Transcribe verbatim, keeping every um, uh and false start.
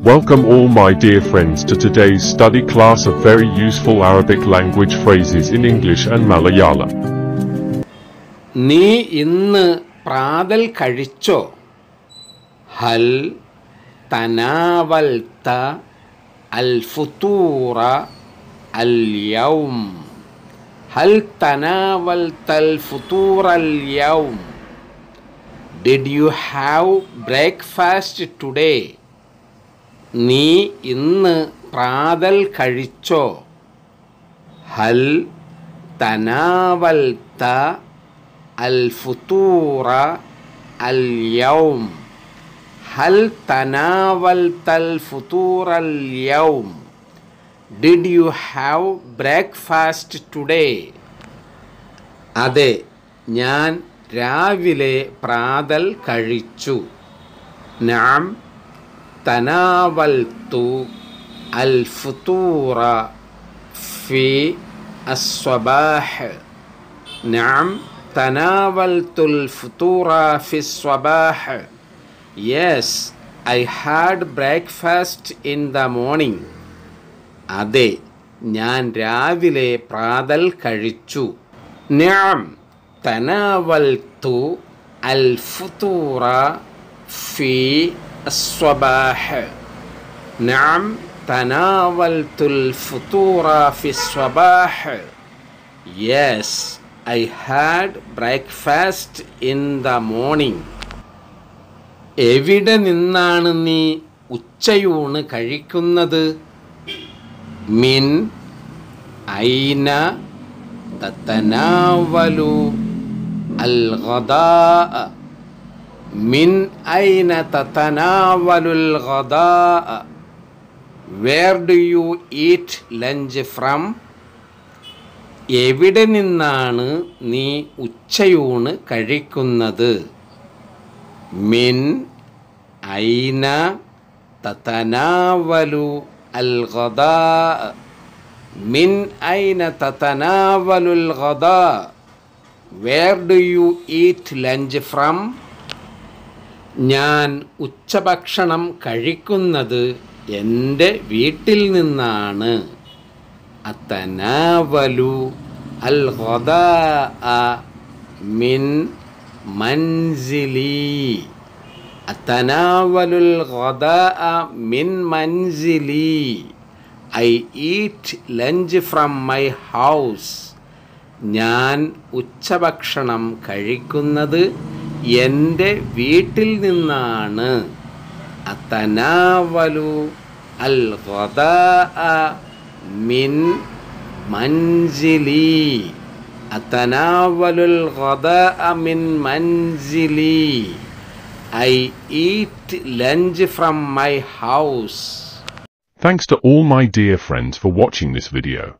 Welcome all my dear friends to today's study class of very useful Arabic language phrases in English and Malayalam. നീ ഇന്ന് പ്രാതൽ കഴിച്ചോ? ഹൽ തനാവൽത അൽ ഫുതൂറ അൽ യൗം. ഹൽ തനാവൽത അൽ ഫുതൂറ അൽ യൗം. Did you have breakfast today? നീ ഇന്ന് പ്രാതൽ കഴിച്ചോ? ഹൽ തനാവൽത അൽ ഫുതൂറ അൽ യൗം. ഹൽ തനാവൽത അൽ ഫുതൂറ അൽ യൗം. Did you have breakfast today? അതെ, ഞാൻ രാവിലെ പ്രാതൽ കഴിച്ചു. നഅം തനാവൽതു അൽ ഫുതൂറ ഫി അസ്സബാഹ്. നഅം തനാവൽതു അൽ ഫുതൂറ ഫി അസ്സബാഹ്. Yes, I had breakfast in the morning. അതെ, ഞാൻ രാവിലെ പ്രാതൽ കഴിച്ചു. നഅം തനാവൽതു അൽ ഫുതൂറ ഫി അസ്സബാഹ്. നഅം തനാവൽതു അൽ ഫുതൂറ ഫി അസ്സബാഹ്. Yes, I had breakfast in the morning. എവിടെ നിന്നാണ് നീ ഉച്ചയൂണ് കഴിക്കുന്നത്? മിൻ ഐന തതനാവലു അൽ ഗദാഅ. മിൻ ഐന തതനാവലു അൽ ഗദാഅ. Where do you eat lunch from? എവിടെ നിന്നാണ് നീ ഉച്ചയൂണ് കഴിക്കുന്നത്? മിൻ ഐന തതനാവലു അൽ ഗദാഅ. മിൻ ഐന തതനാവലു അൽ ഗദാഅ. Where do you eat lunch from? ഞാൻ ഉച്ചഭക്ഷണം കഴിക്കുന്നത് എൻ്റെ വീട്ടിൽ നിന്നാണ്. അത്തനാവലു അൽ ഗദാഅ മിൻ മൻസിലി. അത്തനാവലു അൽ ഗദാഅ മിൻ മൻസിലി. I eat lunch from my house. ഞാൻ ഉച്ചഭക്ഷണം കഴിക്കുന്നത് എൻ്റെ വീട്ടിൽ നിന്നാണ്. അത്തനാവലു അൽ ഗദാഅ മിൻ മൻസിലി. അത്തനാവലു അൽ ഗദാഅ മിൻ മൻസിലി. I eat lunch from my house. Thanks to all my dear friends for watching this video.